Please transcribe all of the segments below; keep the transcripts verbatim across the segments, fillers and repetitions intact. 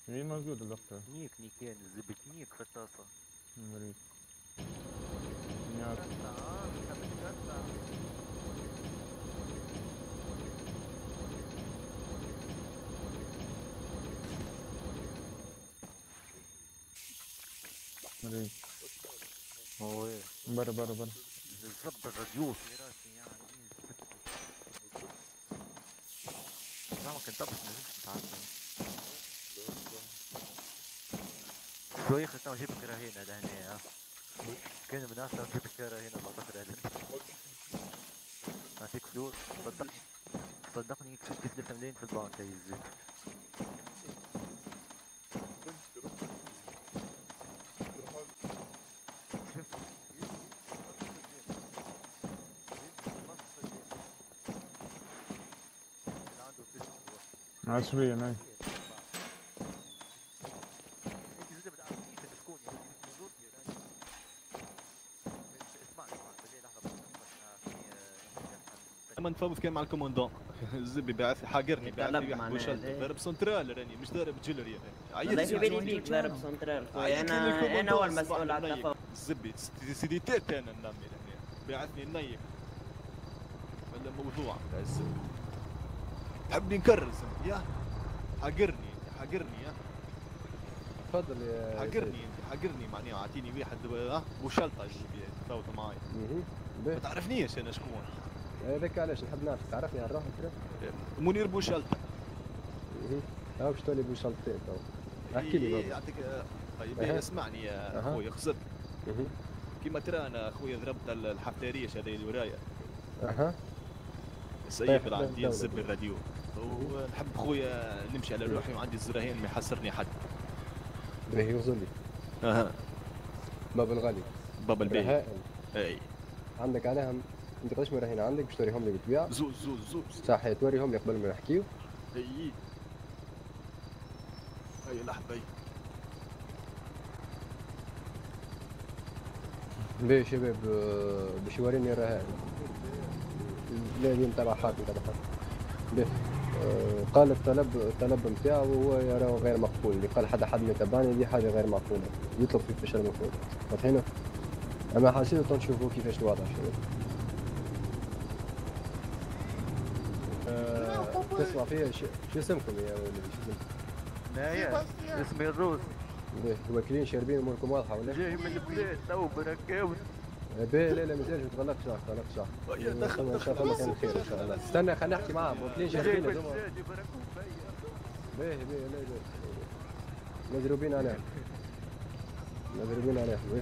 مين موجود الدكتور؟ نيك نيكين الزبك نيك في الطاسة. مريض. مريض. هو برا برا برا. بالضبط الراديوس يا راسي يعني. ما كنت طبخ نزلت تعرفني. شوي خدنا جيب كراهين هذا هنا ها. كان من أصلا جيب كراهين بعتقد هذا. أعطيك فلوس صدقني صدقني كسبت ثلاثة ملايين في البنك يا زيد. عشرية ناي. لما نفوز كان مع الكوموندون الزبي باعث حاقرني باعث لي واحد بوشلت ضرب سنترال راني مش ضارب جيلري يعني لا في بالي فيك ضارب سنترال انا انا هو المسؤول على التفاوض الزبي سيديتات انا ننمي هنا باعثني ننيك ولا موضوع تاع الزبي تحبني نكرز يا حاقرني حاقرني يا تفضل يا حقرني انت حقرني معناها اعطيني واحد اه بوشلطه اللي تفاوض معاي ما تعرفنيش انا شكون هذاك علاش نحب نعرف تعرفني على روحك منير بوشلطه ايه ها باش تولي بوشلطتين تو احكي لي بابا يعطيك طيب اسمعني يا اخويا خسرت كيما ترى انا اخويا ضربت الحفتاريش هذا اللي ورايا اها السيف عندي الزب الراديو ونحب خويا نمشي على روحي وعندي الزراهين ما يحسرني حد باهي وصل لي اها باب الغالي باب الباهي اي عندك عليهم انت قداش مراهين عندك باش توريهم لي بالطبيعه زوز زوز زوز صح توريهم لي قبل ما نحكيو اي هاي لحظه اي باهي شباب باش يوريني الرهائن لا اليوم تبع حاكم تبع حاكم باهي قال الطلب الطلب نتاعو هو يراه غير مقبول اللي قال حدا حد ما يتبعني دي حاجه غير مقبوله يطلب في فشل المفروض واضحين اما حسيتو تنشوفوا كيفاش الوضع شباب تسمع فيها شو اسمكم يا ولدي شو اسمكم؟ نايا اسمي الروس باهي واكلين شاربين اموركم واضحه ولا؟ جاي من البلاد تو بركاوي باهي لا لا مازالش ما تغلقش ما تغلقش ان شاء الله كان خير ان شاء الله استنى خلينا نحكي معاهم واكلين شاربين هذوما باهي باهي لا لا مضروبين عليهم مضروبين عليهم باهي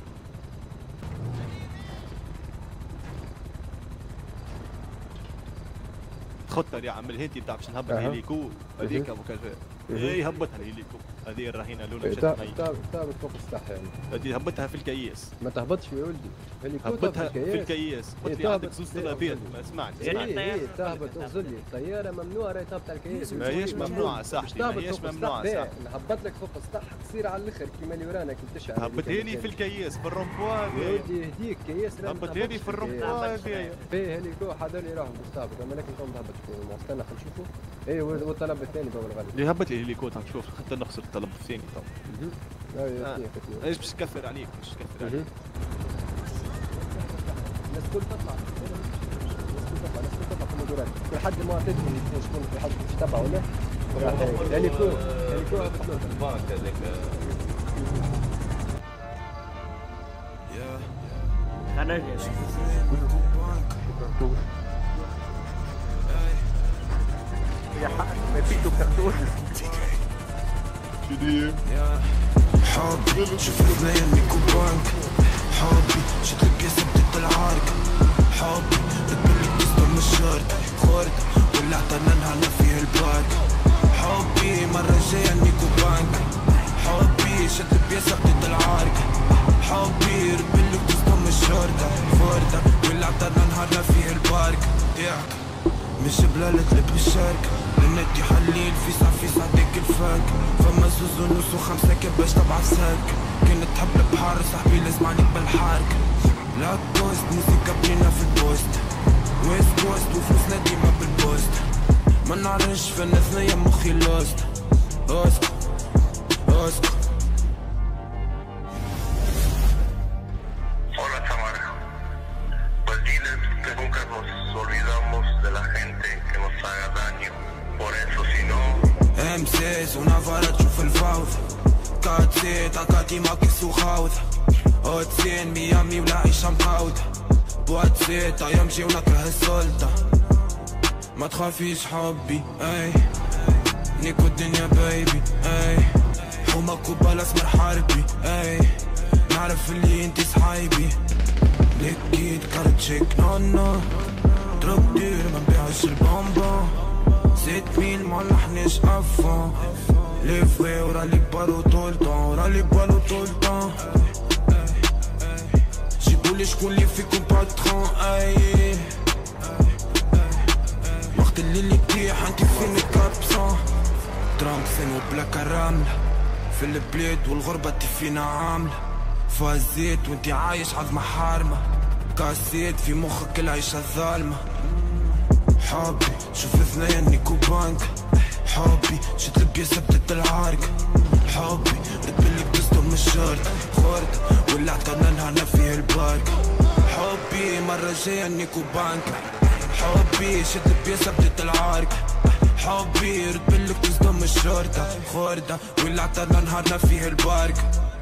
خطه يا عم الهندي بتاع باش نهبط الهليكو هذيك ابو كلفه اي هبطها الهليكو هذه الرهينه الاولى مشات معي تهبط فوق السطح يعني هذه هبطها في الكياس ما تهبطش يا ولدي هبطها في الكياس قلت لي عندك زوز طلبات ما سمعتش اي اي تهبط اغزل لي الطياره ممنوعه راهي تهبط على الكياس ماهيش ممنوعه صاحبي ماهيش ممنوعه صاحبي نهبط لك فوق السطح تصير على الاخر كيما اللي ورانا كي تشعل هبطها لي في الكياس في الرمبوا يا ولدي يهديك كياس هبطها لي في الرمبوا فيه هليكو حدا اللي راهم مستهبط اما لكن توم تهبط في استنى خلينا نشوفوا اي والطلب الثاني بابا الغالي اللي هبط لي الهليكو نشوف حتى نخسر الطلب الثاني تو ايوه ايش باش تكفر عليك باش تكفر عليك الناس كل تطلع الناس كل تطلع الناس كل تطلع في المدورات كل حد ما تدري شكون في حد باش يتبع ولا هليكو هليكو هبط له البنك هذاك خرج يا حاج ما فيتو كرتون شديد حبي شوف البلاير ميكو بانك حبي شد لك كاسة بديت العارك حبي تقبل لك قصة من الشرطة خورد ولا عطانا نهارنا فيه الباك حبي مرة جاية ميكو بانك حبي شد البياسة بديت العارك حبي ربي لك قصة من الشرطة خورد ولا عطانا نهارنا فيه البارك ياك مش بلالة لك بالشارك لنتي حليل في ساعة في ساعة ديك الفاك فما زوز ونص وخمسة كباش تبع ساك كنت تحب البحار صاحبي لازم عليك بالحارك لا كوست موسيقى بنينا في البوست ويست كوست وفلوسنا ديما بالبوست ما نعرفش في الناس يا مخي لوست اسكت Bosco. Hola Tamara, pues diles que nunca nos olvidamos de la gente que nos haga daño, por eso si no ام سيس ونافارة تشوف الفوضى كاتسيت عكاتي ماكس وخاوذة اوتسين ميامي ولا عيشة مقاودة بواتسيت يمشي ونكره السلطة ما تخافيش حبي اي نيكو الدنيا بيبي اي حومك وبال اسمر حاربي اي نعرف اللي انتي صحايبي ليكيد كارت شيك نو نو دروب دير ما نبيعش البومبون ست ميل ما نحنش افون ليفوي ورالي بالو طول طون ورالي بالو طول طون جيبولي شكون اللي فيكم باترون اي وقت اللي اللي تيح انتي فيني كابسون ترانكسين وبلاك راملة في البلاد والغربة تي فينا عاملة فازيت وانتي عايش عظمة حارمة كاسيت في مخك العيشة الظالمة حبي شوف ثنين نيكو بانك حبي شد البياسة بدت العارك حبي رتبلك تصدم الشرط خورد ولعت نهارنا فيه البارك حبي مرة جاية نيكو بانك حبي شد البياسة بدت العارك حبي رتبلك تصدم الشرطة خوردة ولعت نهارنا فيه البارك